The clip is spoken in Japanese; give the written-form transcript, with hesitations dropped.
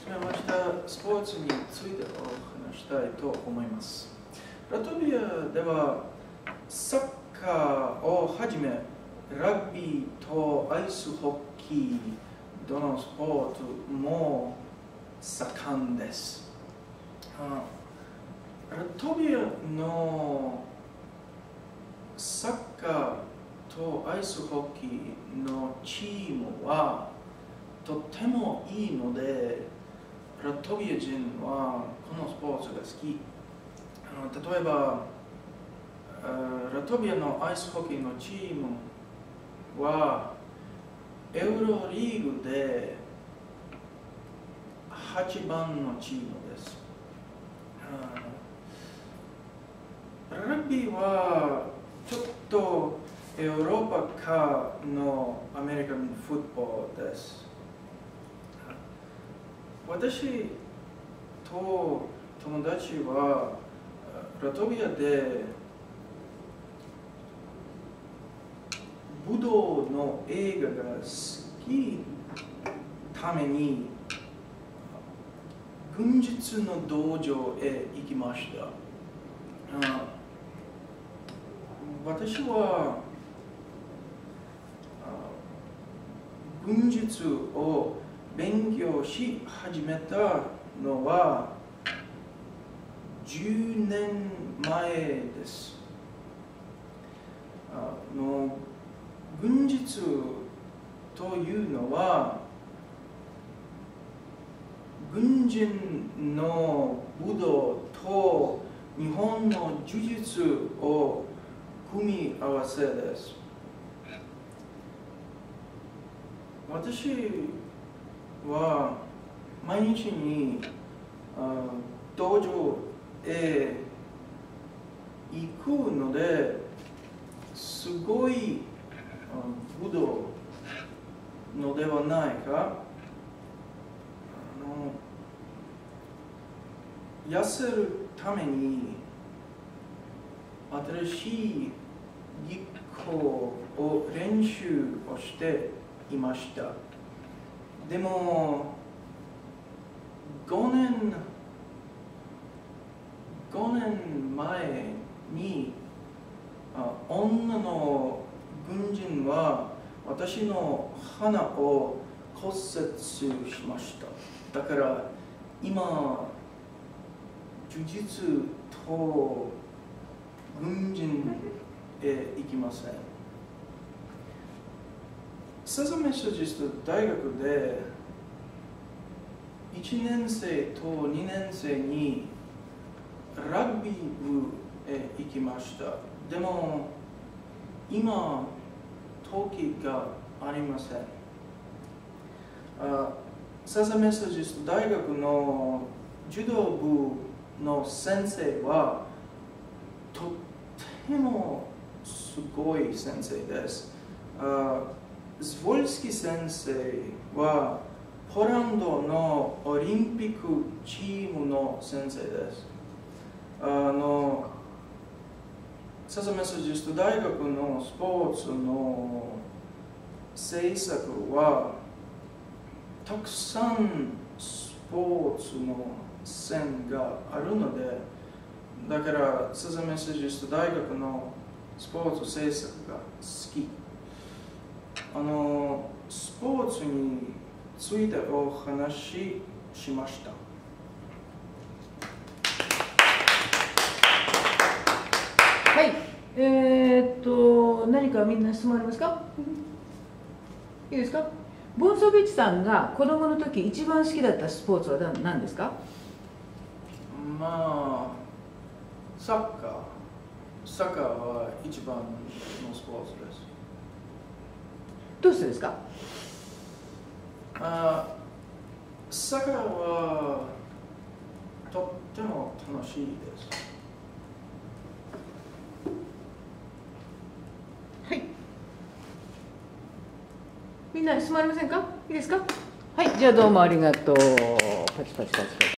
めましたスポーツについてお話したいと思います。ラトビアではサッカーをはじめラグビーとアイスホッキーどのスポーツも盛んです。ラトビアのサッカーとアイスホッキーのチームはとてもいいので、ラトビア人はこのスポーツが好き。例えば、ラトビアのアイスホッキーのチームはエウロリーグで8番のチームです。ラグビーはちょっとヨーロッパ化のアメリカンフットボールです。私と友達はラトビアで武道の映画が好きために軍術の道場へ行きました。私は軍術を勉強し始めたのは10年前です。軍術というのは軍人の武道と日本の呪術を組み合わせです。私は毎日に道場へ行くのですごい武道のではないか。痩せるために新しい技巧を練習をしていました。でも5年前に女の軍人は私の鼻を骨折しました。だから今呪術と軍人へ行きません。サザンメソジスト大学で1年生と2年生にラグビー部へ行きました。でも今時がありません。サザンメソジスト大学の柔道部の先生はとてもすごい先生です。ズボルスキ先生はポーランドのオリンピックチームの先生です。サザンメソジスト大学のスポーツの政策はたくさんスポーツの線があるので、だからサザンメソジスト大学のスポーツ政策が好き。スポーツについてお話ししました。 はい、何かみんな質問ありますか？いいですか？ボンソビッチさんが子供の時一番好きだったスポーツは何ですか？ サッカーは一番のスポーツです。 どうしてですか？ サッカーはとっても楽しいです。 はい。みんな質問ありませんか？いいですか？はい、じゃあどうもありがとう。パチパチパチパチ。